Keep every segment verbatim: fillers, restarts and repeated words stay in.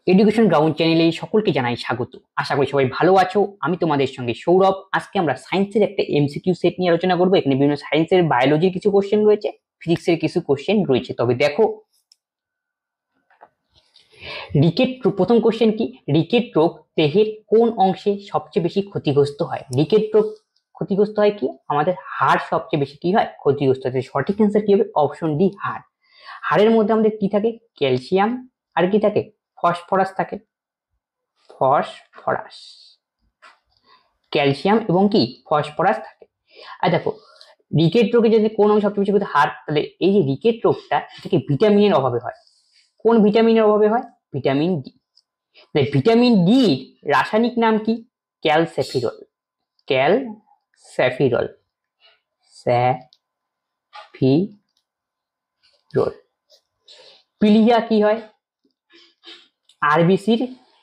Education ground চ্যানেলে সকলকে জানাই স্বাগত। আশা করি সবাই ভালো আছো। আমি তোমাদের সঙ্গে সৌরভ। আজকে আমরা সায়েন্সের একটা এমসিকিউ সেট নিয়ে আলোচনা করবো। এখানে বিভিন্ন সায়েন্সের বায়োলজির কিছু কোশ্চেন রয়েছে, ফিজিক্সের কিছু কোশ্চেন রয়েছে। তবে দেখো, রিকেট প্রথম কোশ্চেন কি, রিকেট রোগ দেহের কোন অংশে সবচেয়ে বেশি ক্ষতিগ্রস্ত হয়? রিকেট রোগ ক্ষতিগ্রস্ত হয় কি, আমাদের হাড় সবচেয়ে বেশি কি হয়, ক্ষতিগ্রস্ত হয়। সঠিক অ্যান্সার কি হবে? অপশন ডি, হাড়। হাড়ের মধ্যে আমাদের কি থাকে? ক্যালসিয়াম আর কি থাকে? ফসফরাস থাকে। ফসফরাস, ক্যালসিয়াম এবং কি ফসফরাস থাকে। আর দেখো, রিকেট রোগে যদি কোন অংশ সবচেয়ে বেশি ক্ষতি, হাড়, তাহলে এই যে রিকেট রোগটা এটাকে ভিটামিনের অভাবে হয়। কোন ভিটামিনের অভাবে হয়? Vitamin D. ভিটামিন ডি রাসায়নিক নাম কি? ক্যালসেফিরল। ক্যালসেফিরল, স্যাফিরল। পিলিয়া কি হয়? আরবিসির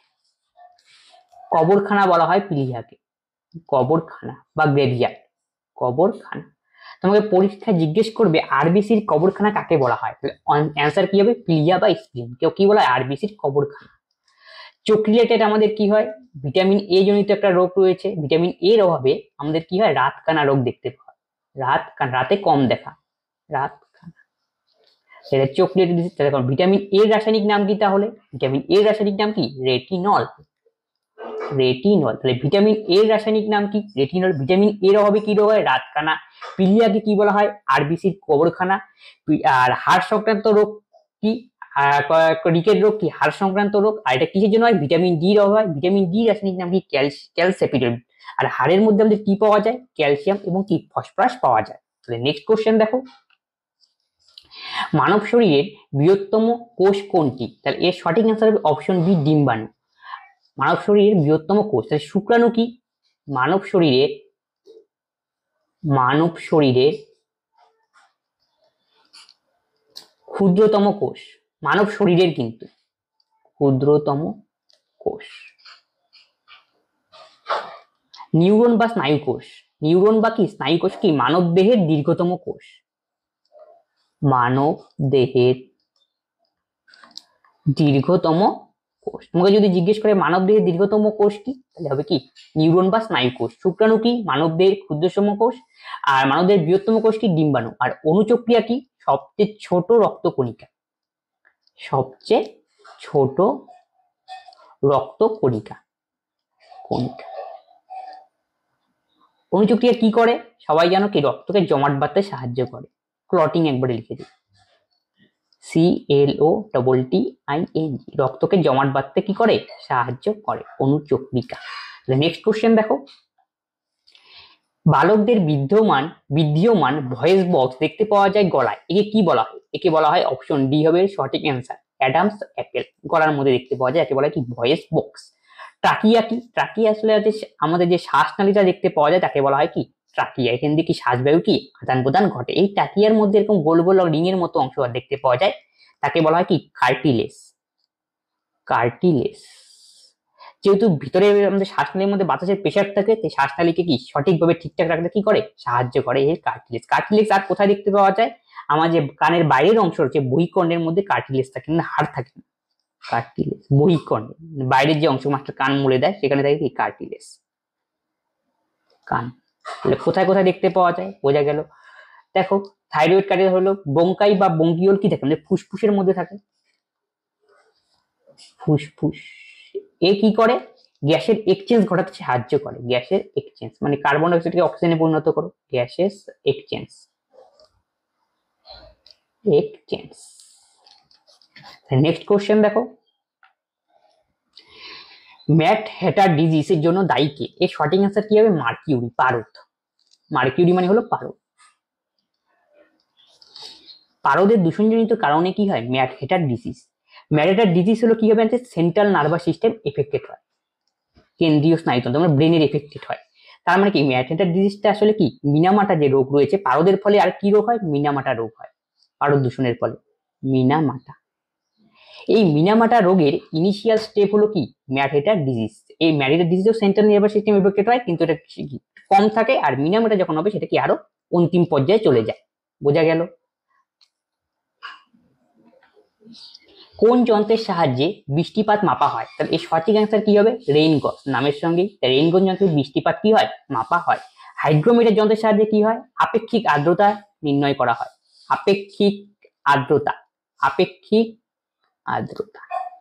কবরখানা বলা হয় পিলিয়াকে। কবরখানা বা গ্রেভিয়ার্ড, কবরখানা। তোমাকে পরীক্ষায় জিজ্ঞেস করবে আরবিসির কবরখানা কাকে বলা হয়, অ্যান্সার কি হবে? পিলিয়া বা স্প্লিন। কেউ কি বলা হয়? আরবিসির কবরখানা। চোখ রিলেটেড আমাদের কি হয়? ভিটামিন এ জনিত একটা রোগ রয়েছে। ভিটামিন এর অভাবে আমাদের কি হয়? রাতকানা রোগ দেখতে পাওয়া। রাত রাতে কম দেখা, রাতকানা। সেটা চোখ রিলেটেড। ভিটামিন এর রাসায়নিক নাম কি তাহলে? ভিটামিন এর রাসায়নিক নাম কি? রেটিনল। রেটিনল। তাহলে ভিটামিন এর রাসায়নিক নাম কি? রেটিনল। ভিটামিন এর অভাবে কি রোগ হয়? রাতকানা। পিলিয়াকে কি বলা হয়? আরবিসির কবরখানা। আর হাড় সংক্রান্ত রোগ কি? রিকেট রোগ কি? হাড় সংক্রান্ত রোগ। আর এটা কিসের জন্য হয়? ভিটামিন ডি এর অভাব হয়। ভিটামিন ডি রাসায়নিক নাম কি? ক্যালসেফিরল। আর হাড়ের মধ্যে আমাদের কি পাওয়া যায়? ক্যালসিয়াম এবং কি ফসফরাস পাওয়া যায়। তাহলে নেক্সট কোশ্চেন দেখো, মানব শরীরের বৃহত্তম কোষ কোনটি? তাহলে এর সঠিক অ্যান্সার হবে অপশন বি, ডিম্বাণু। মানব শরীরের বৃহত্তম কোষ, তাহলে শুক্রাণু কি? মানব শরীরের মানব শরীরের ক্ষুদ্রতম কোষ। মানব শরীরের কিন্তু ক্ষুদ্রতম কোষ নিউরন বা স্নায়ু কোষ। নিউরন বা কি স্নায়ু কোষ কি? মানব দেহের দীর্ঘতম কোষ। মানব দেহের দীর্ঘতম কোষ। তোমাকে যদি জিজ্ঞেস করে মানব দেহের দীর্ঘতম কোষ কি, তাহলে হবে কি? নিউরন বা স্নায়ু কোষ। শুক্রাণু কি? মানব দেহের ক্ষুদ্রতম কোষ। আর মানব দেহের বৃহত্তম কোষ কি? ডিম্বাণু। আর অনুচক্রিয়া কি? সবচেয়ে ছোট রক্তকণিকা। সবচেয়ে ছোট রক্তকণিকা। কণিকা। অনুচক্রিয়া কি করে? সবাই জানো কি? রক্তকে জমাট বাঁধতে সাহায্য করে। ক্লটিং একবারে লিখে দিই, C L O double T I N G. রক্তকে জমাট বাঁধতে কি করে? সাহায্য করে অনুচক্রিকা। নেক্সট কোশ্চেন দেখো, বালকদের বিদ্যমান বিদ্যমান ভয়েস বক্স দেখতে পাওয়া যায় গলায়, একে কি বলা হয়? একে বলা হয়, অপশন ডি হবে সঠিক অ্যান্সার, অ্যাডামস অ্যাপেল। গলার মধ্যে দেখতে পাওয়া যায়, একে বলা হয় কি? Voice box. ট্রাকিয়া কি? ট্রাকিয়া আসলে আমাদের যে শ্বাসনালীটা দেখতে পাওয়া যায় তাকে বলা হয় কি? ট্রাকিয়া। এখান থেকে কি শ্বাসবায়ু কি আদান প্রদান ঘটে। এই ট্রাকিয়ার মধ্যে এরকম গোল গোল রিং এর মতো অংশ দেখতে পাওয়া যায়, তাকে বলা হয় কি? কার্টিলেজ। কার্টিলেজ। যেহেতু ভিতরে আমাদের শ্বাসনালীর মধ্যে বাতাসের প্রেসার থাকে, তাই শ্বাসনালীকে কি সঠিকভাবে ঠিকঠাক রাখতে কি করে? সাহায্য করে এই কার্টিলেজ। কার্টিলেজ আর কোথায় দেখতে পাওয়া যায়? আমার যে কানের বাইরের অংশ রয়েছে বহিঃকর্ণের মধ্যে কার্টিলেজ থাকে না, হাড় থাকে না। কার্টিলেজ বহিঃকর্ণে, বাইরের যে অংশ মাস্টার কান মুড়ে দেয় সেখানে থাকে কি? কার্টিলেজ। কান। তাহলে কোথায় কোথায় দেখতে পাওয়া যায় বোঝা গেল। দেখো, থাইরয়েড কার্টিলেজ হলো বঙ্কাই বা বঙ্কিওল কি থাকে? মানে ফুসফুসের মধ্যে থাকে। ফুসফুস। এ কি করে? গ্যাসের এক্সচেঞ্জ ঘটাতে সাহায্য করে। গ্যাসের এক্সচেঞ্জ মানে কার্বন ডাই অক্সাইডকে অক্সিজেনে পরিণত করো, gases exchange. Exchange. Next question দেখো, ম্যাট হেটার ডিজিজের জন্য দায়ী কে? এর সঠিক অ্যান্সার কি হবে? মার্কিউরি, পারদ। মার্কিউরি মানে হলো পারদ। পারদের দূষণজনিত কারণে কি হয়? Mad hatter disease. Mad hatter disease হলো কি হবে? সেন্ট্রাল নার্ভাস সিস্টেম এফেক্টেড হয়, কেন্দ্রীয় স্নায়ুতন্ত্র মানে ব্রেনের এফেক্টেড হয়। তার মানে কি? ম্যাট হেটার ডিজিজটা আসলে কি? মিনামাটা যে রোগ রয়েছে পারদের ফলে, আর কি রোগ হয়? মিনামাটা রোগ হয় পারদ দূষণের ফলে। মিনামাটা। এই মিনামাটা রোগের ইনিশিয়াল স্টেপ হলো কি? Mad hatter disease. এই ম্যাট হেটার ডিজিজও সেন্ট্রাল নার্ভাস সিস্টেম এফেক্টেড হয়, কিন্তু এটা কম থাকে। আর মিনামাটা যখন হবে সেটা কি আরো অন্তিম পর্যায়ে চলে যায়। বোঝা গেল। কোন যন্ত্রের সাহায্যে বৃষ্টিপাত মাপা হয়? তাহলে এই সঠিক অ্যান্সার কি হবে? রেইন গজ নামের সঙ্গেই রেইন গজ যন্ত্রে বৃষ্টিপাত কি হয়? মাপা হয়। হাইগ্রোমিটার যন্ত্রের সাহায্যে কি হয়? আপেক্ষিক আর্দ্রতা নির্ণয় করা হয়। আপেক্ষিক আর্দ্রতা আপেক্ষিক আর্দ্রতা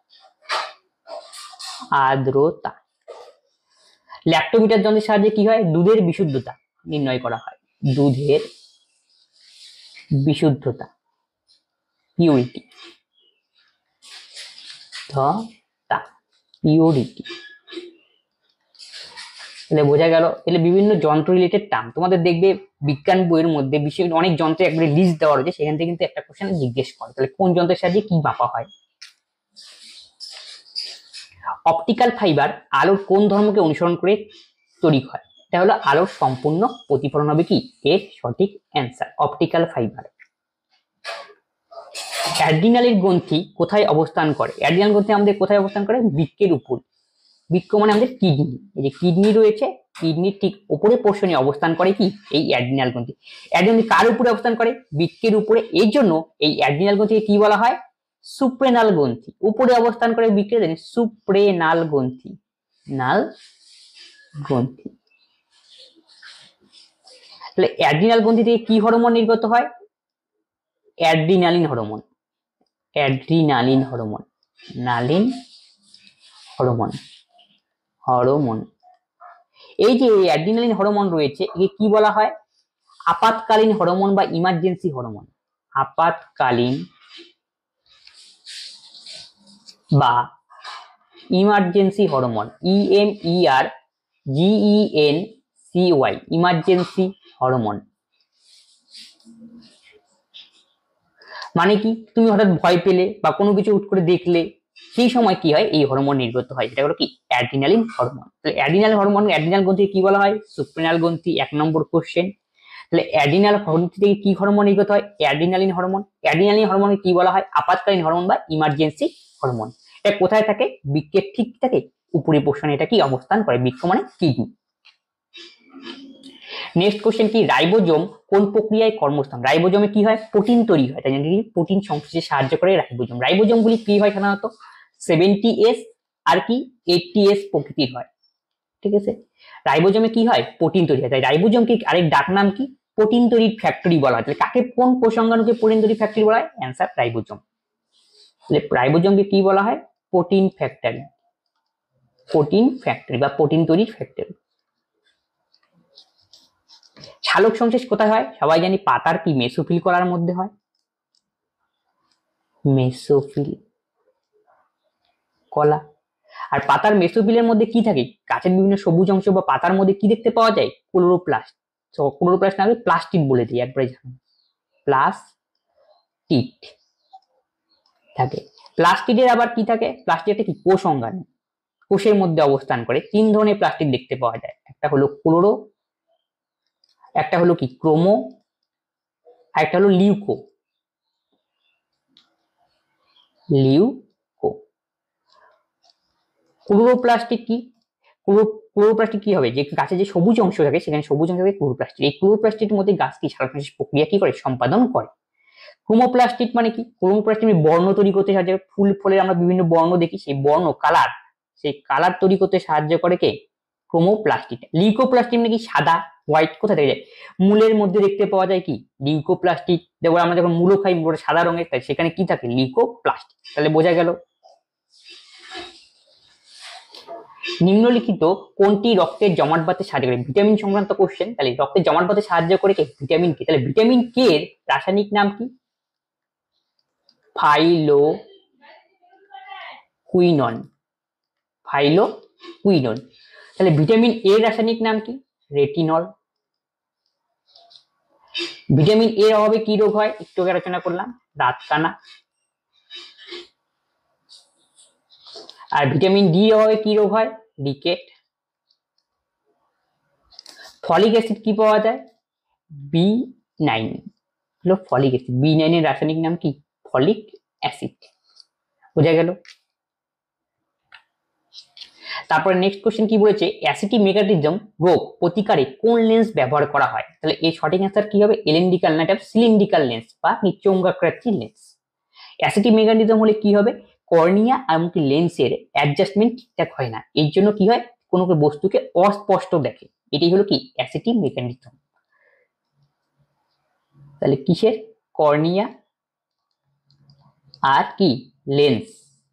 আর্দ্রতা ল্যাক্টোমিটার যন্ত্রের সাহায্যে কি হয়? দুধের বিশুদ্ধতা নির্ণয় করা হয়। দুধের বিশুদ্ধতা পিউরিটি পিউরিটি তাহলে বোঝা গেল। তাহলে বিভিন্ন যন্ত্র রিলেটেড টার্ম তোমাদের দেখবে বিজ্ঞান বইয়ের মধ্যে বিশেষ অনেক যন্ত্রে একবারে লিস্ট দেওয়া রয়েছে, সেখান থেকে কিন্তু একটা কোশ্চেন জিজ্ঞেস করে তাহলে কোন যন্ত্রের সাহায্যে কি মাপা হয়। অপটিক্যাল ফাইবার আলোর কোন ধর্মকে অনুসরণ করে তৈরি হয়? এটা হলো আলোর সম্পূর্ণ প্রতিফলন হবে কি এর সঠিক অ্যান্সার অপটিক্যাল ফাইবার। অ্যাড্রিনালের গ্রন্থি কোথায় অবস্থান করে? অ্যাড্রিনাল গ্রন্থি আমাদের কোথায় অবস্থান করে? বৃক্কের উপর। বৃক্ক মানে আমাদের কিডনি, এই যে কিডনি রয়েছে কিডনির ঠিক উপরে পোর্শনে অবস্থান করে কি এই অ্যাড্রিনাল গ্রন্থি। অ্যাড্রিনাল কার উপরে অবস্থান করে? বৃক্কের উপরে। এই জন্য এই অ্যাড্রিনাল গ্রন্থিকে কি বলা হয়? সুপ্রেনাল গ্রন্থি। উপরে অবস্থান করে বৃক্কের জানি সুপ্রেনাল গ্রন্থি নাল গ্রন্থি। তাহলে অ্যাড্রিনাল গ্রন্থি থেকে কি হরমোন নির্গত হয়? অ্যাড্রিনালিন হরমোন অ্যাড্রিনালিন হরমোন নালিন হরমোন হরমোন এই যে অ্যাড্রিনালিন হরমোন রয়েছে একে কি বলা হয়? আপাতকালীন হরমোন বা ইমার্জেন্সি হরমোন। আপাতকালীন বা emergency hormone E M E R G E N C Y emergency hormone. মানে কি? তুমি হঠাৎ ভয় পেলে বা কোনো কিছু হুট করে দেখলে সেই সময় কি হয়? এই হরমোন নির্গত হয়, এটা হলো কি অ্যাড্রিনালিন হরমোন। তাহলে অ্যাড্রিনাল হরমোন অ্যাড্রিনাল গ্রন্থি কি বলা হয়? সুপ্রেনাল গ্রন্থি। এক নম্বর কোশ্চেন। তাহলে অ্যাড্রিনাল গ্রন্থি থেকে কি হরমোন নির্গত হয়? Adrenaline hormone. অ্যাড্রিনালিন হরমোনকে কি বলা হয়? আপাতকালীন হরমোন বা ইমার্জেন্সি হরমোন। এটা কোথায় থাকে? বৃক্কের ঠিক থাকে উপরি পোর্শনে এটা কি অবস্থান করে? বৃক্ক মানে কিডনি। নেক্সট কোশ্চেন কি? রাইবোজোম কোন প্রক্রিয়ায় কর্মস্থান? রাইবোজোমে কি হয়? প্রোটিন তৈরি হয়, তাই জানি প্রোটিন সংশ্লেষে সাহায্য করে রাইবোজোম। রাইবোজোম গুলি কি হয় সাধারণত? সেভেন্টি এস আর কি এইটটি এস প্রকৃতির হয়, ঠিক আছে। রাইবোজোমে কি হয়? প্রোটিন তৈরি হয়। তাই রাইবোজোমকে আরেক ডাক নাম কি? প্রোটিন তৈরির ফ্যাক্টরি বলা হয়। তাহলে কাকে কোন কোষাঙ্গাণুকে প্রোটিন তৈরির ফ্যাক্টরি বলা হয়? Answer ribosome. তাহলে রাইবোজোমকে কি বলা হয়? প্রোটিন ফ্যাক্টরি প্রোটিন ফ্যাক্টরি বা প্রোটিন তৈরির ফ্যাক্টরি। সালোক সংশ্লেষ কোথায় হয়? সবাই জানি পাতার কি মেসোফিল কলার মধ্যে হয়। মেসোফিল কলা। আর পাতার মেসোফিলের মধ্যে কি থাকে? গাছের বিভিন্ন সবুজ অংশ বা পাতার মধ্যে কি দেখতে পাওয়া যায়? ক্লোরোপ্লাস্ট। তো ক্লোরোপ্লাস্ট না প্লাস্টিড বলে দিই একবারে জানো, প্লাস্টিড থাকে। প্লাস্টিডের আবার কি থাকে? প্লাস্টিডটা কি কোষ অঙ্গাণু, কোষের মধ্যে অবস্থান করে। তিন ধরনের প্লাস্টিড দেখতে পাওয়া যায়, একটা হলো ক্লোরো, একটা হলো কি ক্রোমো, আর একটা হলো লিউকো। লিউকো ক্লোরোপ্লাস্টিক কি? ক্লোরোপ্লাস্টিক কি হবে? যে গাছে যে সবুজ অংশ থাকে সেখানে সবুজ অংশ থাকে ক্লোরোপ্লাস্টিক। এই ক্লোরোপ্লাস্টিকের মধ্যে গাছ কি সালোক সংশ্লেষ প্রক্রিয়া কি করে? সম্পাদন করে। ক্রোমোপ্লাস্টিক মানে কি? ক্রোমোপ্লাস্টিক বর্ণ তৈরি করতে সাহায্য করে। ফুল ফলের আমরা বিভিন্ন বর্ণ দেখি, সেই বর্ণ কালার সেই কালার তৈরি করতে সাহায্য করে কে? ক্রোমোপ্লাস্টিক। লিউকোপ্লাস্টিক মানে কি? সাদা হোয়াইট। কোথা থেকে যায়? মূলের মধ্যে দেখতে পাওয়া যায় কি লিউকোপ্লাস্টিক। দেখো আমরা যখন মূলো খাই মূলটা সাদা রঙের, তাই সেখানে কি থাকে? লিউকোপ্লাস্টিক। তাহলে বোঝা গেল। নিম্নলিখিত কোনটি রক্তের জমাট বাঁধতে সাহায্য করে? ভিটামিন সংক্রান্ত কোশ্চেন। তাহলে রক্তের জমাট বাঁধতে সাহায্য করে কে? Vitamin K. তাহলে ভিটামিন কে এর রাসায়নিক নাম কি? Phylloquinone phylloquinone. তাহলে ভিটামিন এর রাসায়নিক নাম কি? রেটিনল। ভিটামিন এর অভাবে কি রোগ হয়? একটু আগে আলোচনা করলাম, রাতকানা। আর ভিটামিন ডি এর অভাবে কি রোগ হয়? রিকেট। ফলিক অ্যাসিড কি পাওয়া যায়? বি নাইন হলো ফলিক অ্যাসিড। বি নাইন এর রাসায়নিক নাম কি? Folic acid. বোঝা গেল। তারপরে নেক্সট কোশ্চেন কি বলেছে? অ্যাসিটিমেগাটিজম রোগ প্রতিকারে কোন লেন্স ব্যবহার করা হয়? তাহলে এই সঠিক অ্যান্সার কি হবে? এলিন্ডিকাল না এটা সিলিন্ড্রিকাল লেন্স বা চৌম্বকাকৃতি লেন্স। অ্যাসিটিক মেকানিজম হলে কি হবে, কর্নিয়া এমনকি লেন্সের অ্যাডজাস্টমেন্ট ঠিকঠাক হয় না, এর জন্য কি হয় কোনো কোনো বস্তুকে অস্পষ্ট দেখে, এটাই হলো কি অ্যাসিটিক মেকানিজম। তাহলে কিসের, কর্নিয়া আর কি লেন্স,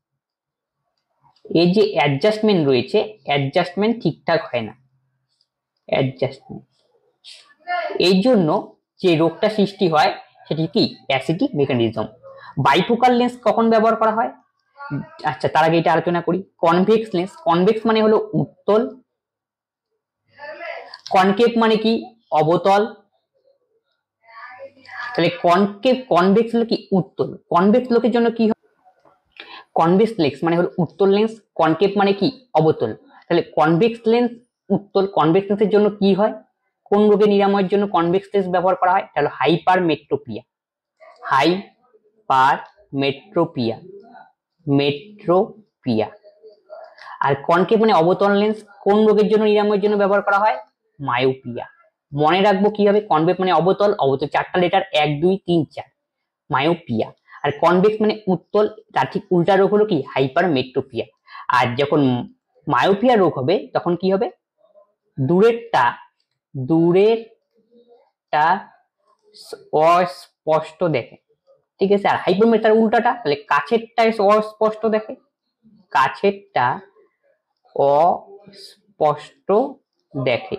এর যে অ্যাডজাস্টমেন্ট রয়েছে অ্যাডজাস্টমেন্ট ঠিকঠাক হয় না, অ্যাডজাস্টমেন্ট, এই জন্য যে রোগটা সৃষ্টি হয় সেটি কি অ্যাসিটিক মেকানিজম। বাইফোকাল লেন্স কখন ব্যবহার করা হয়, আচ্ছা তার আগে এটা আলোচনা করি। কনভেক্স লেন্স, কনভেক্স মানে হলো উত্তল, কনকেভ মানে কি অবতল, তাহলে কনকেভ কনভেক্স হলো কি উত্তল, কনভেক্স লোকের জন্য কি হয়, কনভেক্স লেন্স মানে হলো উত্তল লেন্স, কনকেভ মানে কি অবতল, তাহলে কনভেক্স লেন্স উত্তল, কনভেক্স লেন্সের জন্য কি হয়, কোন রোগে নিরাময়ের জন্য কনভেক্স লেন্স ব্যবহার করা হয়, তাহলে হাইপারমেট্রোপিয়া, হাইপারমেট্রোপিয়া, মেট্রোপিয়া। আর কনকেভ মানে অবতল লেন্স, কোন রোগের জন্য নিরাময়ের জন্য ব্যবহার করা হয়, মায়োপিয়া। মনে রাখবো কি হবে, কনভেক্স মানে অবতল, অবতল চারটা লেটার এক দুই তিন চার, মায়োপিয়া। আর কনভেক্স মানে উত্তল, তার ঠিক উল্টা রোগ হলো কি হাইপারমেট্রোপিয়া। আর যখন মায়োপিয়া রোগ হবে তখন কি হবে, দূরেরটা দূরেরটা অস্পষ্ট দেখে, ঠিক আছে। আর হাইপারমেট্রার উল্টাটা, তাহলে কাছেরটা অস্পষ্ট দেখে, কাছেরটা অস্পষ্ট দেখে।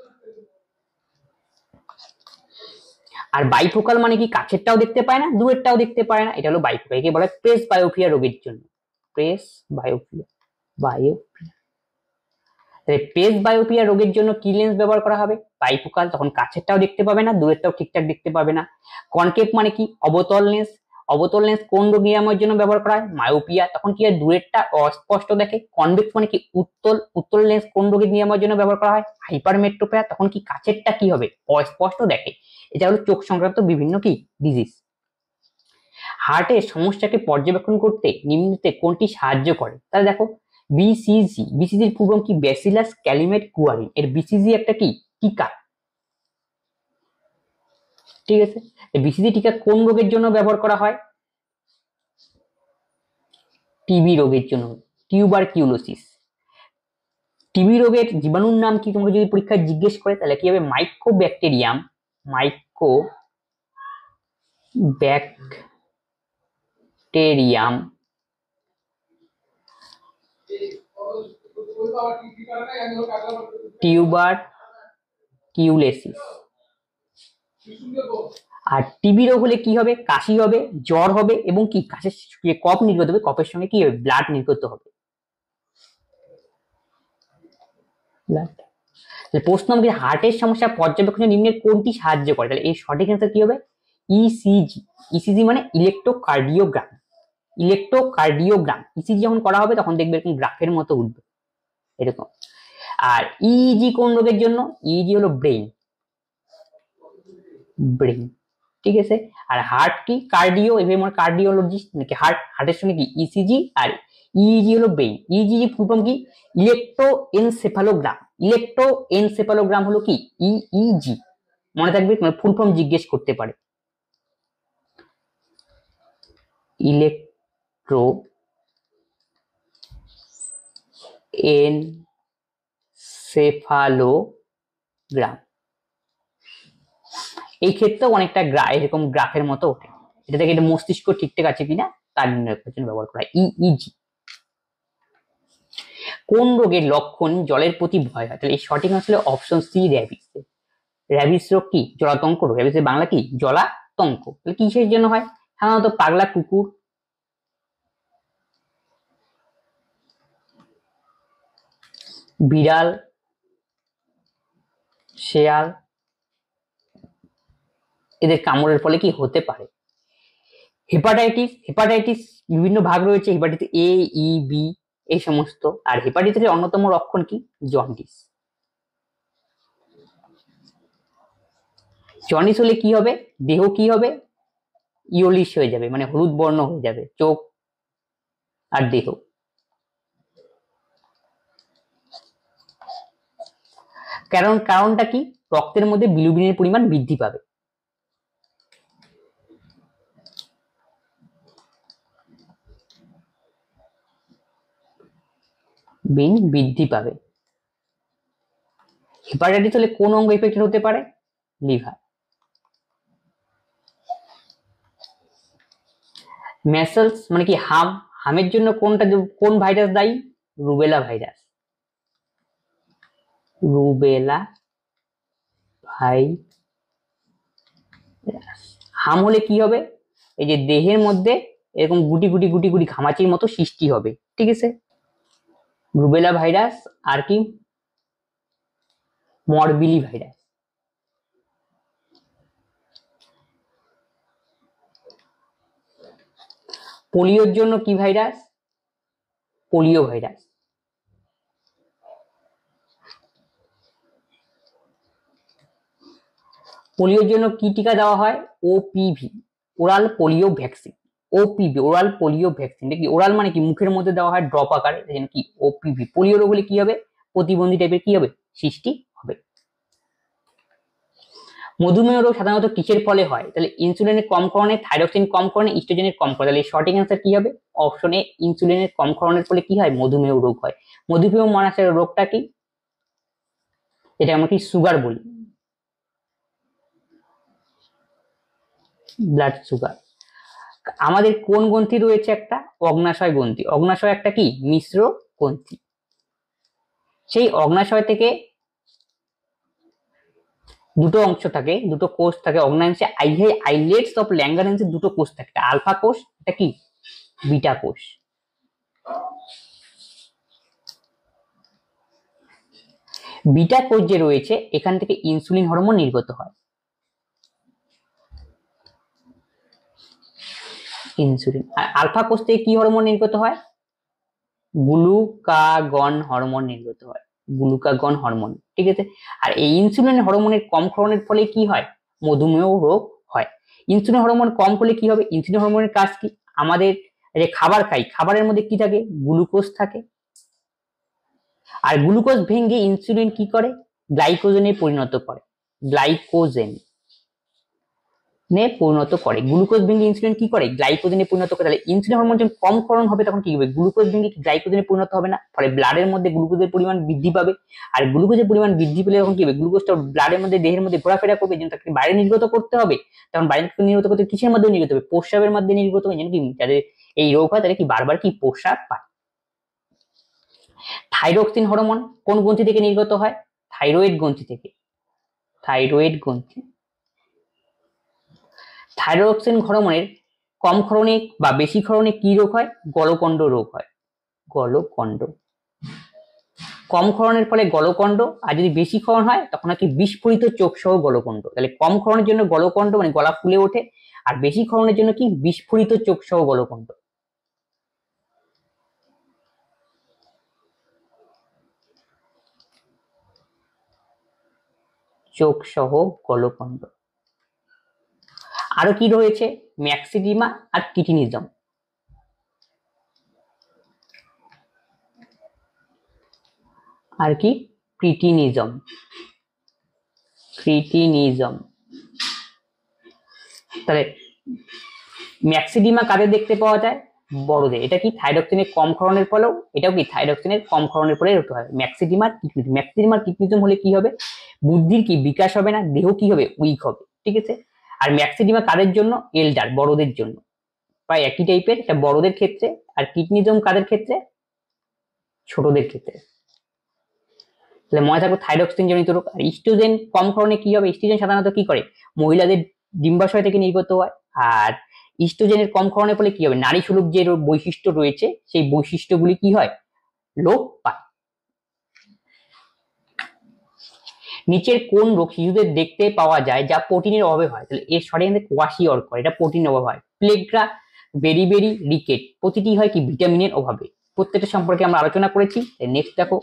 আর বাইফোকাল মানে কি কাছেরটাও দেখতে পায় না দূরেরটাও দেখতে পায় না, এটা হলো বাইফোকাল, একে বলে প্রেস বায়োপিয়া রোগের জন্য, প্রেস বায়োপিয়া, বায়োপিয়া। প্রেস বায়োপিয়া রোগের জন্য কি লেন্স ব্যবহার করা হবে, বাইফোকাল, তখন কাছেরটাও দেখতে পাবে না দূরেরটাও ঠিকঠাক দেখতে পাবে না। কনকেভ মানে কি অবতল লেন্স, অবতল লেন্স কোন রোগ নিরাময়ের জন্য ব্যবহার করা হয়, মায়োপিয়া, তখন কি হয় দূরেরটা অস্পষ্ট দেখে। কনভেক্স মানে কি উত্তল, উত্তল লেন্স কোন রোগের নিরাময়ের জন্য ব্যবহার করা হয়, হাইপারমেট্রোপিয়া, তখন কি কাছেরটা কি হবে অস্পষ্ট দেখে। এটা হলো চোখ সংক্রান্ত বিভিন্ন কি ডিজিজ। হার্টের সমস্যাকে পর্যবেক্ষণ করতে নিম্নলিখিত কোনটি সাহায্য করে, তাহলে দেখো বিসিজি, বিসিজির ফুল ফর্ম কি ব্যাসিলাস ক্যালিমেট গুয়ারিন, এর বিসিজি একটা কি টিকা, ঠিক আছে। বিসিজি টিকা কোন রোগের জন্য ব্যবহার করা হয়, টিবি রোগের জন্য, টিউবারকিউলোসিস। টিবি রোগের জীবাণুর নাম কি তোমাকে যদি পরীক্ষায় জিজ্ঞেস করে তাহলে কি হবে, মাইক্রোব্যাকটেরিয়াম, মাইক্রো ব্যাকটেরিয়াম টিউবারকিউলোসিস। আর টিবি রোগ হলে কি হবে, কাশি হবে, জ্বর হবে এবং কি কাশে কফ নির্গত হবে, কফের সঙ্গে কি হবে ব্লাড নির্গত হবে, ব্লাড। প্রশ্ন আমাকে হার্টের সমস্যা পর্যবেক্ষণে নিম্নের কোনটি সাহায্য করে, তাহলে এই সঠিক অ্যান্সার কি হবে ইসিজি, ইসিজি মানে ইলেকট্রোকার্ডিওগ্রাম, ইলেকট্রোকার্ডিওগ্রাম, ইসিজি যখন করা হবে তখন দেখবে এরকম গ্রাফের মতো উঠবে এরকম। আর ইইজি কোন রোগের জন্য, ইইজি হলো ব্রেইন, ব্রেইন, ঠিক আছে। আর হার্ট কি কার্ডিও, এভাবে মানে কার্ডিওলজিস্ট নাকি হার্ট, হার্টের সঙ্গে কি ইসিজি আর ইইজি হলো ব্রেইন। ইইজি ফুল ফর্ম কি ইলেকট্রোএনসেফালোগ্রাম, ইলেকট্রোএনসেফালোগ্রাম হলো কি ইইজি, মনে থাকবে ফুল ফর্ম জিজ্ঞেস করতে পারে, ইলেকট্রো এনসেফালোগ্রাম। এই ক্ষেত্রেও অনেকটা গ্রা এরকম গ্রাফের মতো ওঠে, এটা থেকে এটা মস্তিষ্ক ঠিকঠাক আছে কিনা তার নির্ণয় করার জন্য ব্যবহার করা হয় ইইজি। কোন রোগের লক্ষণ জলের প্রতি ভয় হয়, তাহলে এই সঠিক আসলে অপশন সি র্যাবিস। র্যাবিস রোগ কি জলাতঙ্ক রোগ, র্যাবিসের বাংলা কি জলাতঙ্ক, তাহলে কিসের জন্য হয়, সাধারণত পাগলা কুকুর, বিড়াল, শেয়াল, এদের কামড়ের ফলে কি হতে পারে। হেপাটাইটিস, হেপাটাইটিস বিভিন্ন ভাগ রয়েছে, হেপাটাইটিস এ ই বি এই সমস্ত। আর হেপাটাইটিসের অন্যতম লক্ষণ কি জন্ডিস, জন্ডিস হলে কি হবে দেহ কি হবে ইয়োলিশ হয়ে যাবে, মানে হলুদ বর্ণ হয়ে যাবে চোখ আর দেহ। কারণ কারণটা কি, রক্তের মধ্যে বিলিরুবিনের পরিমাণ বৃদ্ধি পাবে। বিন বৃদ্ধি পাবে। হেপাটাইটিস হলে কোন অঙ্গ এফেক্টেড হতে পারে? লিভার। মেসেলস মানে কি হাম, হামের জন্য কোনটা কোন ভাইরাস দায়ী? Rubella virus. Rubella virus. হাম হলে কি হবে? এই যে দেহের মধ্যে এরকম গুটি গুটি গুটি গুটি ঘামাচির মতো সৃষ্টি হবে, ঠিক আছে? Rubella virus. আর কি? মরবিলি ভাইরাস। পোলিওর জন্য কি ভাইরাস? Polio virus. পোলিওর জন্য কি টিকা দেওয়া হয়? OPV, oral polio vaccine. OPV, oral polio vaccine. কি ওরাল মানে কি মুখের মধ্যে দেওয়া হয় ড্রপ আকারে, যেন কি ওপিভি। পোলিও রোগ হলে কি হবে? প্রতিবন্ধী টাইপের কি হবে? সৃষ্টি হবে। মধুমেহ রোগ সাধারণত কিসের ফলে হয়? তাহলে ইনসুলিনের কম করণে, থাইরক্সিন কম করণে, ইস্ট্রোজেনের কম করণে। তাহলে সঠিক অ্যান্সার কি হবে? অপশন এ, ইনসুলিনের কম করণের ফলে কি হয়? মধুমেহ রোগ হয়। মধুমেহ মানুষের রোগটা কি? এটা আমরা কি সুগার বলি, ব্লাড সুগার। আমাদের কোন গ্রন্থি রয়েছে? একটা অগ্নাশয় গ্রন্থি। অগ্নাশয় একটা কি মিশ্র গ্রন্থি। সেই অগ্নাশয় থেকে দুটো অংশ থাকে, দুটো কোষ থাকে অগ্নাংশে। আইলেটস অফ ল্যাঙ্গারেন্সে দুটো কোষ থাকে, আলফা কোষ, এটা কি বিটা কোষ। বিটা কোষ যে রয়েছে এখান থেকে ইনসুলিন হরমোন নির্গত হয়। ইনসুলিন। আর আলফা কোষ থেকে কি হরমোন নির্গত হয়? গ্লুকাগন হরমোন নির্গত হয়। গ্লুকাগন হরমোন, ঠিক আছে। আর এই ইনসুলিন হরমোনের কম ক্ষরণের ফলে কি হয়? মধুমেহ রোগ হয়। ইনসুলিন হরমোন কম হলে কি হবে? ইনসুলিন হরমোনের কাজ কি? আমাদের যে খাবার খাই, খাবারের মধ্যে কি থাকে? গ্লুকোজ থাকে। আর গ্লুকোজ ভেঙে ইনসুলিন কি করে? গ্লাইকোজেনে পরিণত করে। গ্লাইকোজেন নে পরিণত করে। গ্লুকোজ ভেঙে ইনসুলিন কি করে? গ্লাইকোজেনে পরিণত করে। তাহলে ইনসুলিন হরমোন যখন কম ক্ষরণ হবে তখন কি হবে? গ্লুকোজ ভেঙে গ্লাইকোজেনে পরিণত হবে না, ফলে ব্লাডের মধ্যে গ্লুকোজের পরিমাণ বৃদ্ধি পাবে। আর গ্লুকোজের পরিমাণ বৃদ্ধি পেলে তখন কি হবে? গ্লুকোজটা ব্লাডের মধ্যে দেহের মধ্যে ঘোরাফেরা করবে, যেন তাকে বাইরে নির্গত করতে হবে। তখন বাইরে নির্গত করতে কিসের মাধ্যমে নির্গত হবে? প্রস্রাবের মাধ্যমে নির্গত হবে। যেন কি যাদের এই রোগ হয় তাদের কি বারবার কি প্রস্রাব পায়। থাইরক্সিন হরমোন কোন গ্রন্থি থেকে নির্গত হয়? থাইরয়েড গ্রন্থি থেকে। থাইরয়েড গ্রন্থি। থাইরক্সিন হরমোনের কম ক্ষরণে বা বেশি ক্ষরণে কি রোগ হয়? গলকণ্ড রোগ হয়। গলকণ্ড। কম ক্ষরণের ফলে গলকণ্ড, আর যদি বেশি ক্ষরণ হয় তখন নাকি বিস্ফোরিত চোখ সহ গলকণ্ড। তাহলে কম ক্ষরণের জন্য গলকণ্ড মানে গলা ফুলে ওঠে, আর বেশি ক্ষরণের জন্য কি বিস্ফোরিত চোখ সহ গলকণ্ড। চোখ সহ গলকণ্ড। আরো কি রয়েছে? ম্যাক্সিডিমা আর কিটিনিজম। আর কি? ক্রিটিনিজম। ক্রিটিনিজম। তাহলে ম্যাক্সিডিমা কাদের দেখতে পাওয়া যায়? বড়দের। এটা কি থাইরক্সিনের কম ক্ষরণের ফলেও, এটাও কি থাইরক্সিনের কম ক্ষরণের ফলে হতে হয়। ম্যাক্সিডিমার কিডনিজম। ম্যাক্সিডিমার কিডনিজম হলে কি হবে? বুদ্ধির কি বিকাশ হবে না, দেহ কি হবে? উইক হবে, ঠিক আছে। আর ম্যাক্সিডিমা কাদের জন্য? এল্ডার, বড়দের জন্য। প্রায় একই টাইপের, এটা বড়দের ক্ষেত্রে। আর কিডনিজম কাদের ক্ষেত্রে? ছোটদের ক্ষেত্রে। তাহলে মনে থাকবে থাইরক্সিন জনিত রোগ। আর ইস্ট্রোজেন কম ক্ষরণে কি হবে? ইস্ট্রোজেন সাধারণত কি করে? মহিলাদের ডিম্বাশয় থেকে নির্গত হয়। আর ইস্ট্রোজেনের কম ক্ষরণের ফলে কি হবে? নারী সুলভ যে বৈশিষ্ট্য রয়েছে সেই বৈশিষ্ট্যগুলি কি হয়? লোপ পায়। নিচের কোন রোগ শিশুদের দেখতে পাওয়া যায় যা প্রোটিনের অভাবে হয়? তাহলে এর সঠিক অ্যান্সার কোয়াশিঅর্কর। এটা প্রোটিনের অভাব হয়। প্লেগ্রা, বেরিবেরি, রিকেট প্রতিটি হয় কি ভিটামিনের অভাবে। প্রত্যেকটা সম্পর্কে আমরা আলোচনা করেছি। নেক্সট দেখো,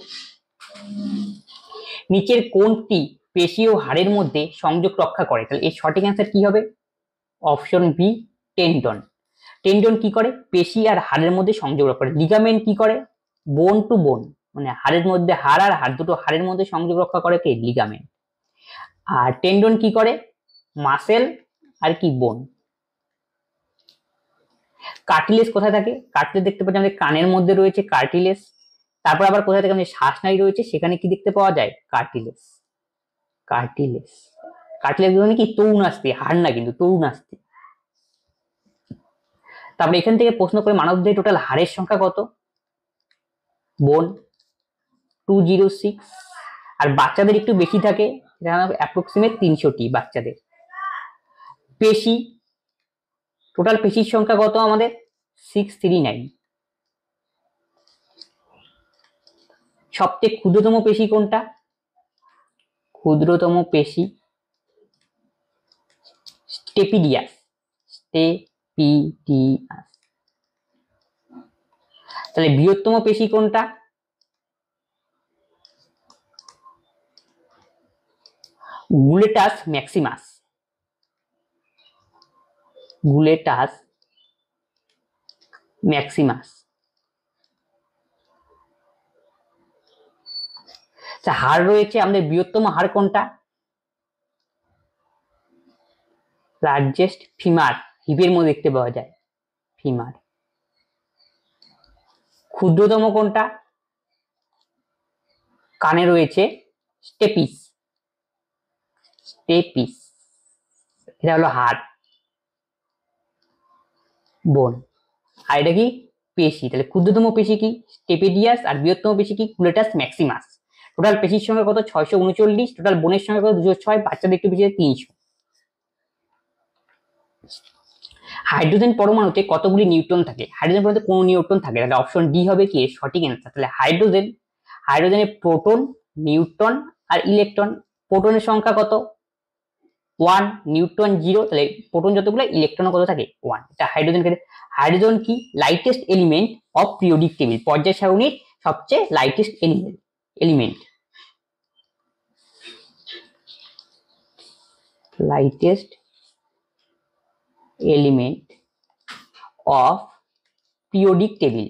নিচের কোনটি পেশি ও হাড়ের মধ্যে সংযোগ রক্ষা করে? তাহলে এর সঠিক অ্যান্সার কি হবে? Option B, tendon. টেন্ডন কি করে? পেশি আর হাড়ের মধ্যে সংযোগ রক্ষা করে। লিগামেন্ট কি করে? বোন টু বোন, মানে হাড়ের মধ্যে হাড় আর হাড় দুটো হাড়ের মধ্যে সংযোগ রক্ষা করে কে? লিগামেন্ট। আর টেন্ডন কি করে? মাসেল আর কি বোন। কার্টিলেজ কোথায় থাকে? কার্টিলেজ দেখতে পাচ্ছি আমাদের কানের মধ্যে রয়েছে কার্টিলেজ। তারপর আবার কোথা থেকে আমাদের শ্বাসনালী রয়েছে, সেখানে কি দেখতে পাওয়া যায়, কার্টিলেজ। কার্টিলেজ কার্টিলেজ মানে কি, তরুণাস্থি, হাড় না কিন্তু, তরুণাস্থি। তারপরে এখান থেকে প্রশ্ন করে মানবদেহে টোটাল হাড়ের সংখ্যা কত, বোন টু জিরো সিক্স, আর বাচ্চাদের একটু বেশি থাকে, অ্যাপ্রক্সিমেট তিনশোটি বাচ্চাদের। পেশি, টোটাল পেশির সংখ্যা কত আমাদের, সিক্স থ্রি নাইন। সবচেয়ে ক্ষুদ্রতম পেশি কোনটা, ক্ষুদ্রতম পেশি স্টেপিডিয়াস, স্টেপিডিয়াস। তাহলে বৃহত্তম পেশি কোনটা, গুলেটাস ম্যাক্সিমাস, গুলেটাস ম্যাক্সিমাস। আচ্ছা, হাড় রয়েছে আমাদের, বৃহত্তম হাড় কোনটা, লার্জেস্ট ফিমার, হিপের মধ্যে দেখতে পাওয়া যায়, ফিমার। ক্ষুদ্রতম কোনটা, কানে রয়েছে, স্টেপিস, স্টেপিস। এটা হলো হাড়, বোন। আর এটা কি, পেশি। তাহলে ক্ষুদ্রতম পেশি কি, স্টেপিডিয়াস, আর বৃহত্তম পেশি কি, গুলেটাস ম্যাক্সিমাস। টোটাল পেশির সংখ্যা কত, ছয়শো উনচল্লিশ। টোটাল বোনের সংখ্যা কত, দুশো ছয়। বাচ্চাদের একটু বেশি, তিনশো। হাইড্রোজেন পরমাণুতে কতগুলি নিউট্রন থাকে, হাইড্রোজেন পরমাণুতে কোন নিউট্রন থাকে, তাহলে অপশন ডি হবে কি সঠিক অ্যান্সার। তাহলে হাইড্রোজেন, হাইড্রোজেনের প্রোটন, নিউট্রন আর ইলেকট্রন। প্রোটনের সংখ্যা কত, ওয়ান, নিউট্রন জিরো। তাহলে প্রোটন যতগুলো, ইলেকট্রন কত থাকে, ওয়ান। এটা হাইড্রোজেন। হাইড্রোজেন কি, lightest element of periodic table, পর্যায় সারণীর সবচেয়ে lightest element element lightest element of periodic table,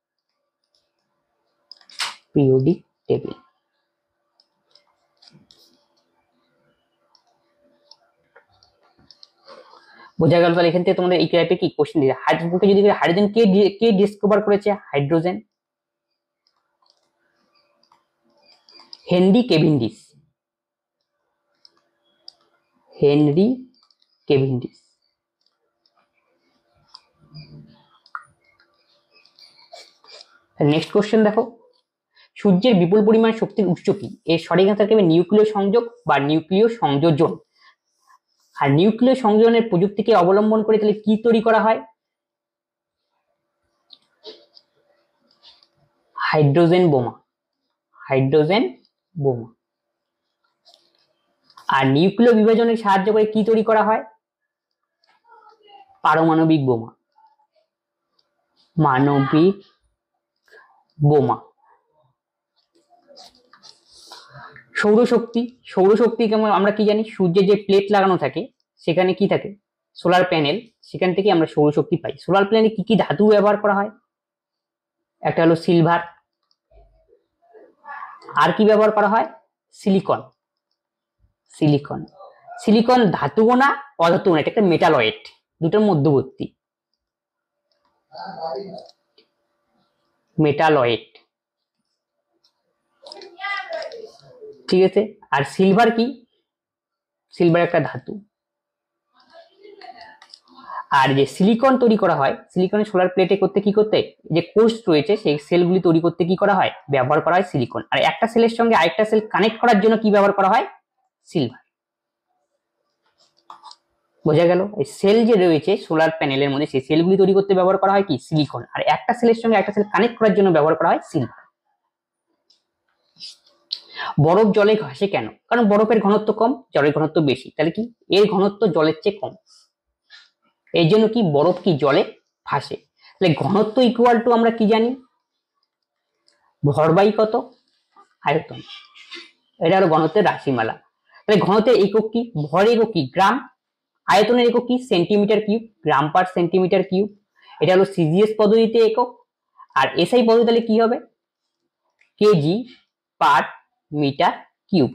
periodic table. বোঝা গেল। তাহলে এখান থেকে তোমাদের এই টাইপের কি কোশ্চেন দিয়েছে। হাইড্রোজেনকে যদি হাইড্রোজেন কে কে ডিসকভার করেছে, hydrogen Henry Cavendish, Henry Cavendish. Next question দেখো, সূর্যের বিপুল পরিমাণ শক্তির উৎস কি, এর সঠিক অ্যান্সার হবে নিউক্লিয় সংযোগ বা নিউক্লিয় সংযোজন। আর নিউক্লিয় সংযোজনের প্রযুক্তিকে অবলম্বন করে তাহলে কি তৈরি করা হয়, হাইড্রোজেন বোমা, হাইড্রোজেন বোমা। আর নিউক্লিয় বিভাজনের সাহায্য করে কি তৈরি করা হয়, পারমাণবিক বোমা, মানবিক বোমা। সৌরশক্তি, সৌরশক্তি কেমন আমরা কি জানি, সূর্যের যে প্লেট লাগানো থাকে সেখানে কি থাকে, সোলার প্যানেল, সেখান থেকে আমরা সৌরশক্তি পাই। সোলার প্যানেলে কি কি ধাতু ব্যবহার করা হয়, একটা হলো সিলভার, আর কি ব্যবহার করা হয়, সিলিকন, সিলিকন। সিলিকন ধাতুও না অধাতুও না, এটা একটা মেটালয়েড, দুটোর মধ্যবর্তী, মেটালয়েড। ঠিক আছে। আর সিলভার কি, সিলভার একটা ধাতু। আর যে সিলিকন তৈরি করা হয়, সিলিকনের সোলার প্লেটে করতে কি করতে, যে কোষ রয়েছে সেই সেলগুলি তৈরি করতে কি করা হয়, ব্যবহার করা হয় সিলিকন। আর একটা সেলের সঙ্গে আরেকটা সেল কানেক্ট করার জন্য কি ব্যবহার করা হয়, সিলভার। বোঝা গেল। এই সেল যে রয়েছে সোলার প্যানেলের মধ্যে, সেই সেলগুলি তৈরি করতে ব্যবহার করা হয় কি, সিলিকন। আর একটা সেলের সঙ্গে একটা সেল কানেক্ট করার জন্য ব্যবহার করা হয় সিলভার। বরফ জলে ভাসে কেন, কারণ বরফের ঘনত্ব কম, জলের ঘনত্ব বেশি। তাহলে কি, এর ঘনত্ব জলের চেয়ে কম, এই জন্য কি বরফ কি জলে ভাসে। তাহলে ঘনত্ব ইকুয়াল টু আমরা কি জানি, ভর বাই কত, আয়তন। এটা হলো ঘনত্বের রাশিমালা। তাহলে ঘনত্বের একক কি, ভর একক কি, গ্রাম, আয়তনের একক কি, centimetre cube, gram per centimetre cube. এটা হলো সিজিএস পদ্ধতিতে একক। আর এসআই পদ্ধতি তাহলে কি হবে, KG per metre cube.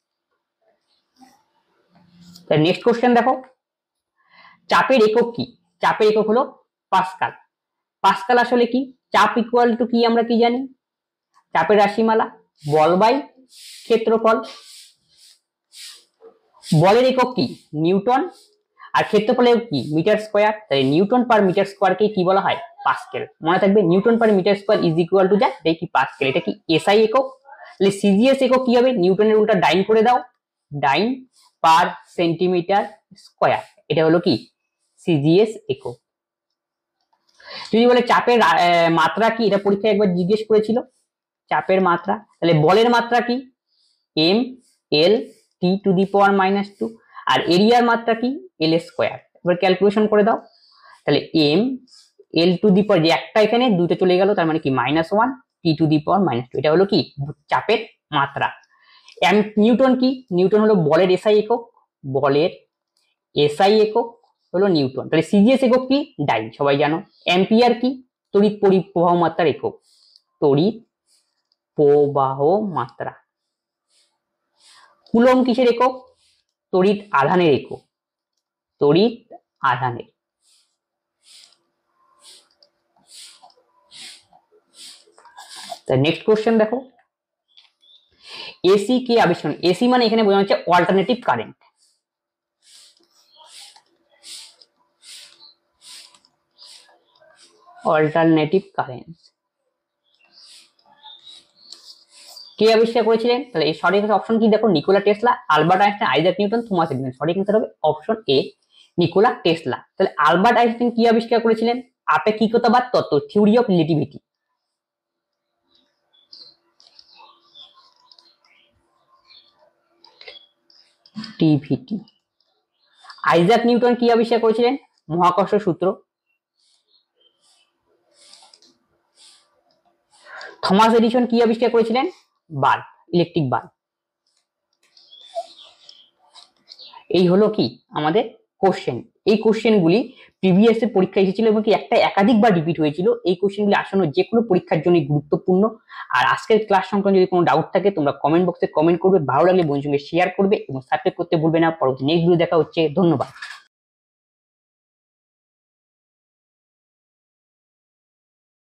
Next question দেখো, চাপের একক কি, চাপের একক হলো পাস্কাল। পাস্কাল আসলে কি, চাপ ইকুয়াল টু কি আমরা কি জানি, চাপের রাশিমালা, বল বাই ক্ষেত্রফল। বলের একক কি? নিউটন। আর ক্ষেত্রফলের কি? Metre square. তাই নিউটন পার মিটার স্কোয়ারকে কি বলা হয়? পাস্কেল। মনে থাকবে newton per metre square is equal to যা কি পাস্কেল। এটা কি এসআই একক। তাহলে সিজিএস একক কি হবে? নিউটনের উল্টা ডাইন করে দাও, ডাইন পার সেন্টিমিটার স্কোয়ার। এটা হলো কি সিজিএস একক। যদি বলে চাপের মাত্রা কি, এটা পরীক্ষায় একবার জিজ্ঞেস করেছিল, চাপের মাত্রা। তাহলে বলের মাত্রা কি? M L T to the power minus two. আর এরিয়ার মাত্রা কি? এল স্কোয়ার। এবার ক্যালকুলেশন করে দাও। তাহলে এম এল টু দি পাওয়ার, যে একটা এখানে দুটো চলে গেল, তার মানে কি minus one, T to the power minus two. এটা হলো কি চাপের মাত্রা। নিউটন কি? নিউটন হলো বলের এসআই একক, বলের এসআই একক হলো নিউটন। তাহলে সিজিএস একক কি? ডাইন, সবাই জানো। অ্যাম্পিয়ার কি? তড়িৎ পরিপ্রবাহ মাত্রার একক, তড়িৎ প্রবাহ মাত্রা। কুলম কিসের একক? তড়িৎ আধানের একক, তড়িৎ আধানের। নেক্সট কোশ্চেন দেখো, এসি কে আবিষ্কার? এসি মানে এখানে বোঝানো হচ্ছে অল্টারনেটিভ কারেন্ট। অল্টারনেটিভ কারেন্ট কে আবিষ্কার করেছিলেন? তাহলে এই সঠিক অপশন কি দেখো, Nikola Tesla, Albert Einstein, Isaac Newton, Thomas Edison. সঠিক অ্যান্সার হবে অপশন এ, নিকোলা টেসলা। তাহলে আলবার্ট আইনস্টাইন কি আবিষ্কার করেছিলেন? আপেক্ষিকতাবাদ তত্ত্ব, থিওরি অফ রিলেটিভিটি। টিভিটি। আইজাক নিউটন কি আবিষ্কার করেছিলেন? মহাকর্ষ সূত্র। থমাস এডিসন কি আবিষ্কার করেছিলেন? Bulb, electric bulb. এই হলো কি আমাদের কোশ্চেন। এই কোশ্চেনগুলি প্রিভিয়াস এর পরীক্ষা এসেছিল এবং কি একটা একাধিকবার রিপিট হয়েছিল। এই কোশ্চেনগুলি আসন্ন যে কোনো পরীক্ষার জন্য গুরুত্বপূর্ণ। আর আজকের ক্লাস সংক্রান্ত যদি কোনো ডাউট থাকে তোমরা কমেন্ট বক্সে কমেন্ট করবে, ভালো লাগলে বন্ধুদের সঙ্গে শেয়ার করবে এবং সাবস্ক্রাইব করতে ভুলবে না। পরবর্তী নেক্সট ভিডিও দেখা হচ্ছে। ধন্যবাদ।